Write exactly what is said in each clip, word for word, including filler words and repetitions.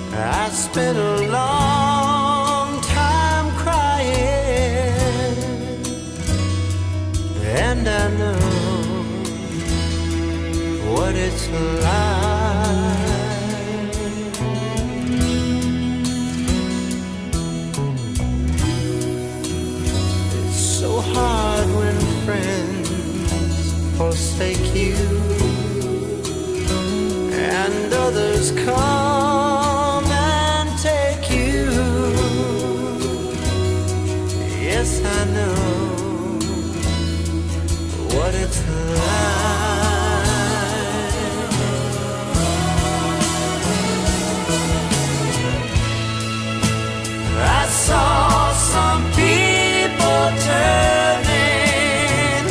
I spent a long time crying, and I know what it's like. It's so hard when friends forsake you and others come and take you. Yes, I know what it's like. I saw some people turning,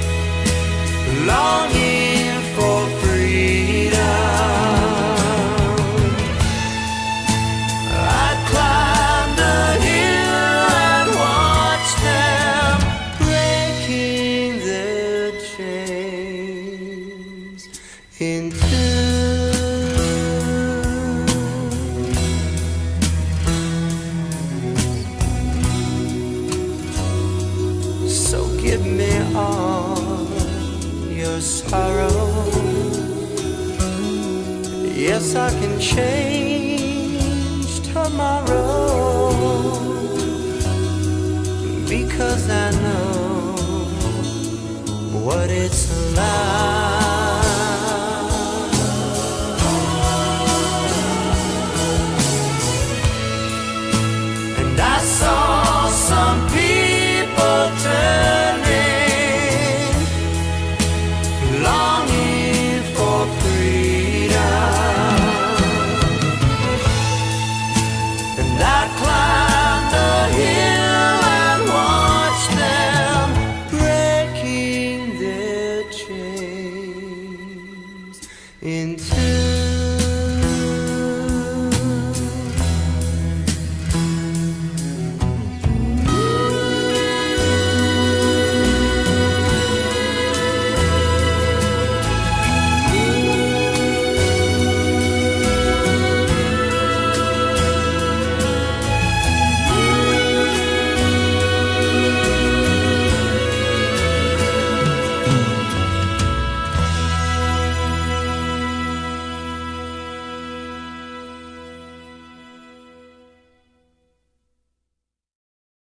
longing for freedom. I climbed the hill and watched them breaking their chains in two. So give me all your sorrow. Yes, I can change tomorrow, because I know what it's like.